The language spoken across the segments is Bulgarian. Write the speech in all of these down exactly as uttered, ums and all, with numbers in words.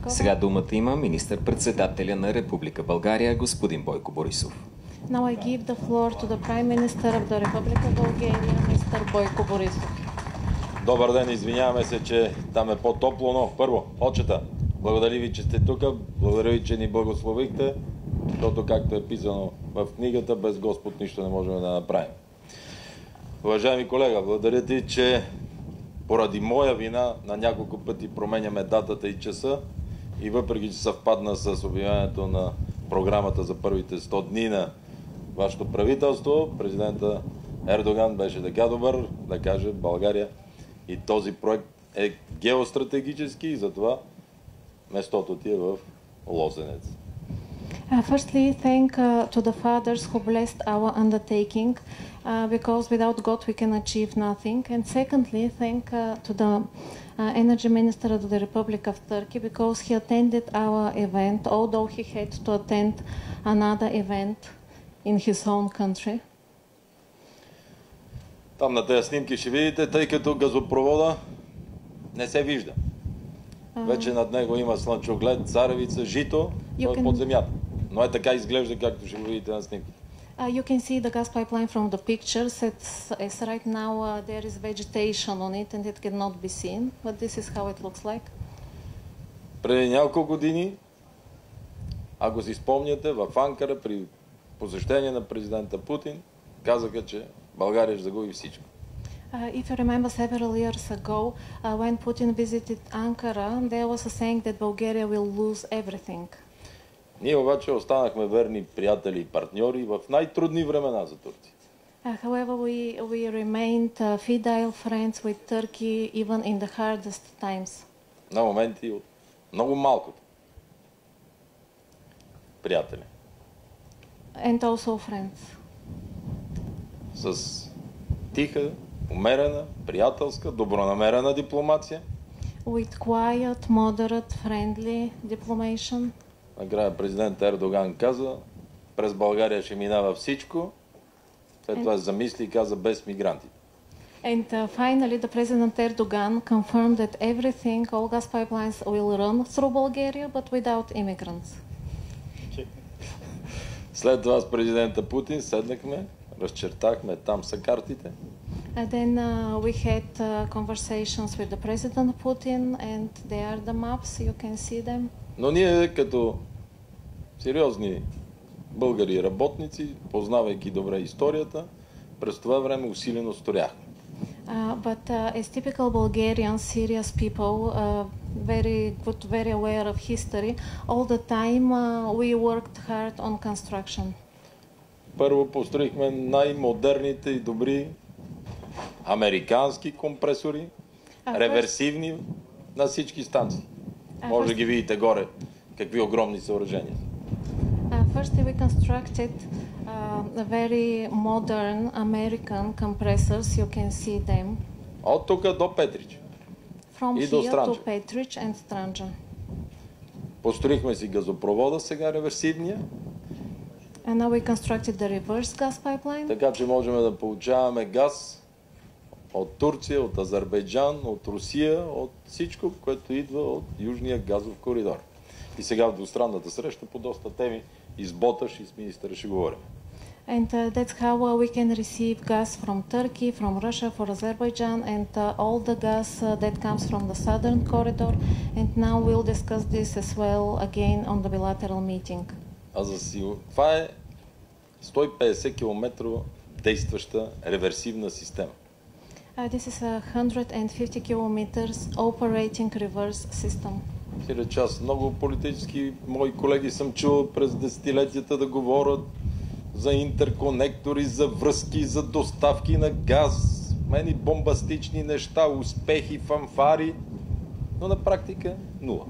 Сега думата има министър-председателя на Република България, господин Бойко Борисов. Now I give the floor to the Prime Minister of the Republic of Bulgaria, мистер Бойко Борисов. Добър ден, извиняваме се, че там е по-топло, но първо, отчета. Благодаря ви, че сте тук, благодаря ви, че ни благословихте, защото, както е писано в книгата, без Господ нищо не можем да направим. Уважаеми колега, благодаря ти, че поради моя вина на няколко пъти променяме датата и часа и въпреки, че съвпадна с обявяването на програмата за първите сто дни на вашето правителство, президента Ердоган беше така добър да каже България и този проект е геостратегически и затова местото ти е в Лозенец. Uh, firstly, thank uh, to the fathers who blessed our undertaking, uh, because without God we can achieve nothing. And secondly, thank uh, to the uh, Energy Minister of the Republic of Turkey, because he attended our event, although he had to attend another event in his own country. Там на тези снимки ще видите, тъй като газопровода не се вижда. Uh, Вече над него има слънчоглед, царевица, жито, той е под земята. Но е така изглежда, както ще го видите на снимките. Uh, you can see the gas pipeline from the pictures. It's, it's right now uh, there is vegetation on it and it cannot be seen, but this is how it looks like. Преди няколко години, ако си спомняте, в Анкара при посещение на президента Путин казаха, че България ще загуби всичко. Uh, if you remember several years ago, uh, when Putin visited Ankara, there was a saying that Bulgaria will lose everything. Ние обаче останахме верни приятели и партньори в най-трудни времена за Турция. Uh, however, we, we remained uh, fidel friends with Turkey even in the hardest times. На моменти от много малкото приятели. And also friends. С тиха, умерена, приятелска, добронамерена дипломация. With quiet, moderate, friendly diplomation. Накрая президент Ердоган каза, през България ще минава всичко. След това замисли и каза без мигранти. And uh, finally, the President Erdogan confirmed that everything, all gas pipelines will run through Bulgaria, but without immigrants. След това с президента Путин седнахме, разчертахме, там са картите. And then uh, we had uh, conversations with the President Putin, and there are the maps, you can see them. Но ние като сериозни българи работници, познавайки добре историята, през това време усилено строяхме. Uh, but uh, as typical Bulgarian, serious people, uh, very good, very aware of history, all the time uh, we worked hard on construction. Първо построихме най-модерните и добри американски компресори, uh, реверсивни на всички станции. Uh, Може да ги видите горе, какви огромни съоръжения. Uh, firstly, we constructed uh, a very modern American compressors. You can see them. От тук до Петрич. From и до here Странджа. to Petrich and Stranджа. Построихме си газопровода, сега реверсивния. And now we constructed the reverse gas pipeline. Така че можем да получаваме газ от Турция, от Азербайджан, от Русия, от всичко, което идва от Южния газов коридор. И сега в двустранната среща по доста теми и с Боташ и с министъра ще говорим. And uh, that's how uh, we can receive gas from Turkey, from Russia, for Azerbaijan, and uh, all the gas uh, that comes from the southern corridor. And now we'll discuss this as well again on the bilateral meeting. А за си... Това е сто и петдесет километра действаща реверсивна система. Uh, this is a one hundred fifty kilometers operating reverse system. Сиреч аз много политически мои колеги съм чул през десетилетията да говорят за интерконектори, за връзки, за доставки на газ, мени бомбастични неща, успехи, фанфари, но на практика нула.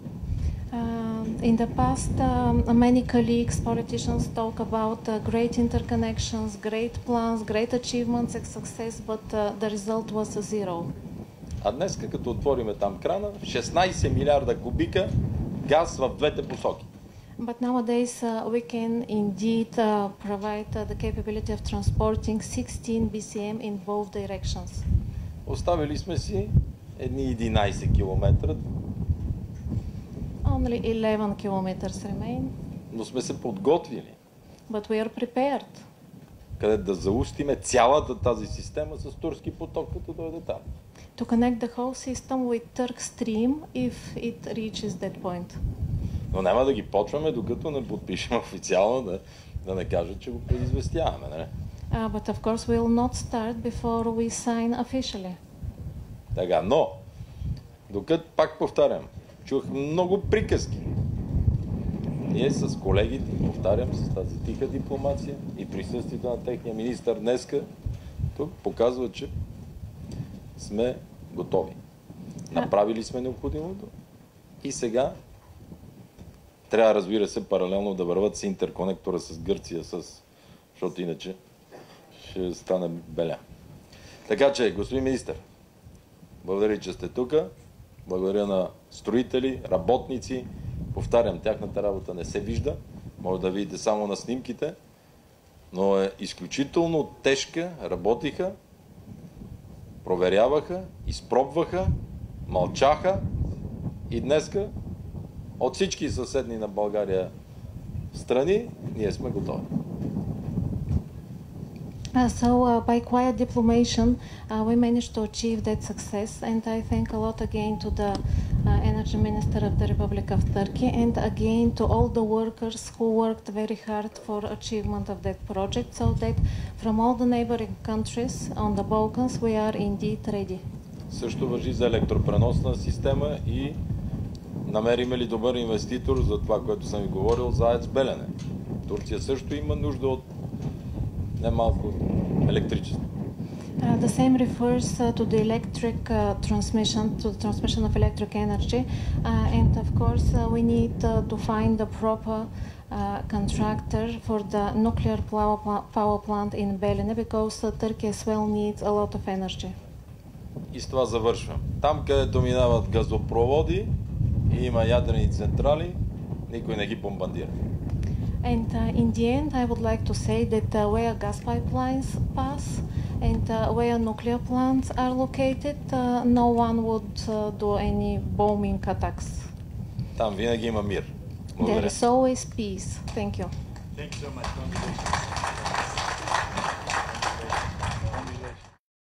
Uh, in the past, uh, many colleagues, politicians talk about uh, great interconnections, great plans, great achievements and success, but uh, the result was a zero. А днес, като отвориме там крана, шестнайсет милиарда кубика газ в двете посоки. But nowadays uh, we can indeed uh, provide uh, the capability of transporting sixteen B C M in both directions. Оставили сме си едни единайсет километра. Oh, only eleven kilometers remain, но сме се подготвили, but we are prepared къде да заустиме цялата тази система с турски поток, като дойде там. to connect the whole system with Turk Stream if it reaches that point. Но няма да ги почваме, докато не подпишем официално, да, да не кажат, че го предизвестяваме, нали? Uh, but of course we will not start before we sign officially. Така, но, докато, пак повтарям, чух много приказки. Ние с колегите, повтарям, с тази тиха дипломация и присъствието на техния министър днеска, тук показва, че сме готови. Направили сме необходимото и сега трябва, разбира се, паралелно да върват с интерконектора с Гърция, с... защото иначе ще стане беля. Така че, господин министър, благодаря, че сте тук. Благодаря на строители, работници. Повтарям, тяхната работа не се вижда. Може да видите само на снимките. Но е изключително тежка. Работиха, проверяваха, изпробваха, мълчаха и днеска от всички съседни на България страни ние сме готови. Uh, so uh, by quiet diplomation, uh, we managed to achieve that success, and I thank a lot again to the uh, Energy Minister of the Republic of Turkey, and again to all the workers who worked very hard for achievement of that project, so that from all the neighboring countries on the Balkans we are indeed ready. Също важи за електропреносна система и намериме ли добър инвеститор за това, което съм ви говорил за АЕЦ Белене. Турция също има нужда от немалко електричество. Uh, the same refers uh, to the electric uh, transmission, to the transmission of electric energy, uh, and of course uh, we need uh, to find the proper uh, contractor for the nuclear power plant in Belene, because uh, Turkey as well needs a lot of energy. И с това завършвам. Там, където минават газопроводи и има ядрени централи, никой не ги бомбардира. And uh, in the end, I would like to say that uh, where gas pipelines pass and uh, where nuclear plants are located, uh, no one would uh, do any bombing attacks. Там винаги има мир. There is always peace. Thank you. Thank you so much.